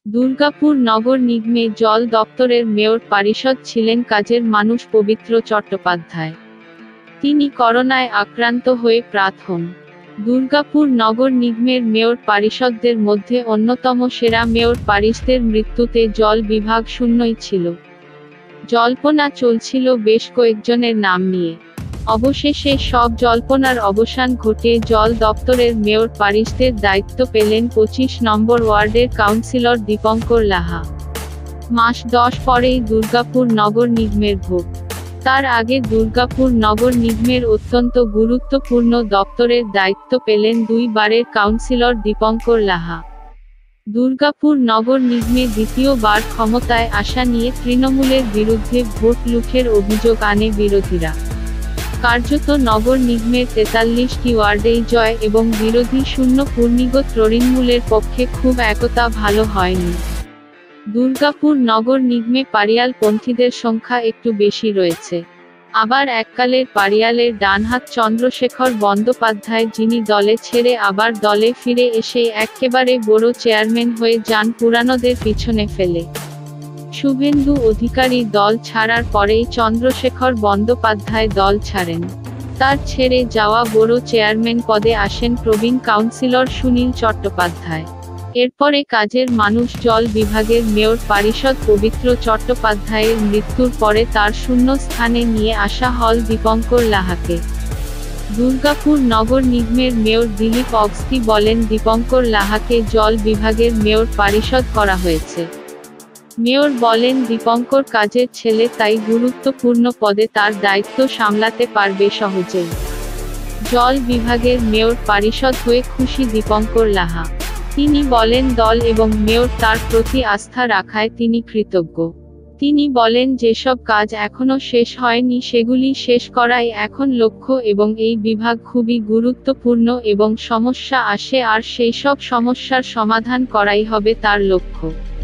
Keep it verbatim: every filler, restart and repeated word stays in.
দুর্গাপুর নগর নিগমে জল দপ্তরের মেয়র পারিষদ ছিলেন কাজের মানুষ পবিত্র চট্টোপাধ্যায়। তিনি করোনায় আক্রান্ত হয়ে প্রাত হন। দুর্গাপুর নগর নিগমের মেয়র পারিষদদের মধ্যে অন্যতম সেরা মেয়র পারিষদের মৃত্যুতে জল বিভাগ শূন্যই ছিল। জল্পনা চলছিল বেশ কয়েকজনের নাম নিয়ে। অবশেষে সব জল্পনার অবসান ঘটে জল দপ্তরের মেয়র পারিষদের দায়িত্ব পেলেন পঁচিশ নম্বর ওয়ার্ডের কাউন্সিলর দীপঙ্কর লাহা। মাস দশ পরেই দুর্গাপুর নগর নিগমের ভোট। তার আগে দুর্গাপুর নগর নিগমের অত্যন্ত গুরুত্বপূর্ণ দপ্তরের দায়িত্ব পেলেন দুই বারের কাউন্সিলর দীপঙ্কর লাহা। দুর্গাপুর নগর নিগমে দ্বিতীয়বার ক্ষমতায় আসা নিয়ে তৃণমূলের বিরুদ্ধে ভোট লুঠের অভিযোগ আনে বিরোধীরা। কার্যত নগর নিগমের তেতাল্লিশটি ওয়ার্ডেই জয় এবং বিরোধী শূন্য পূর্ণিগত তৃণমূলের পক্ষে খুব একতা ভালো হয়নি। দুর্গাপুর নগর নিগমে পারিয়ালপন্থীদের সংখ্যা একটু বেশি রয়েছে। আবার এককালের পারিয়ালের ডানহাত চন্দ্রশেখর বন্দ্যোপাধ্যায়, যিনি দলে ছেড়ে আবার দলে ফিরে এসে এক্কেবারে বড় চেয়ারম্যান হয়ে যান পুরানোদের পিছনে ফেলে। শুভেন্দু অধিকারী দল ছাড়ার পরেই চন্দ্রশেখর বন্দ্যোপাধ্যায় দল ছাড়েন। তার ছেড়ে যাওয়া বড় চেয়ারম্যান পদে আসেন প্রবীণ কাউন্সিলর সুনীল চট্টোপাধ্যায়। এরপরে কাজের মানুষ জল বিভাগের মেয়র পারিষদ পবিত্র চট্টোপাধ্যায়ের মৃত্যুর পরে তার শূন্য স্থানে নিয়ে আসা হল দীপঙ্কর লাহাকে। দুর্গাপুর নগর নিগমের মেয়র দিলীপ অগস্তি বলেন, দীপঙ্কর লাহাকে জল বিভাগের মেয়র পারিষদ করা হয়েছে। মেয়র বলেন, দীপঙ্কর কাজের ছেলে, তাই গুরুত্বপূর্ণ পদে তার দায়িত্ব সামলাতে পারবে সহজেই। জল বিভাগের মেয়র পারিষদ হয়ে খুশি দীপঙ্কর লাহা। তিনি বলেন, দল এবং মেয়র তার প্রতি আস্থা রাখায় তিনি কৃতজ্ঞ। তিনি বলেন, যেসব কাজ এখনো শেষ হয়নি সেগুলি শেষ করাই এখন লক্ষ্য এবং এই বিভাগ খুবই গুরুত্বপূর্ণ এবং সমস্যা আসে আর সেই সব সমস্যার সমাধান করাই হবে তার লক্ষ্য।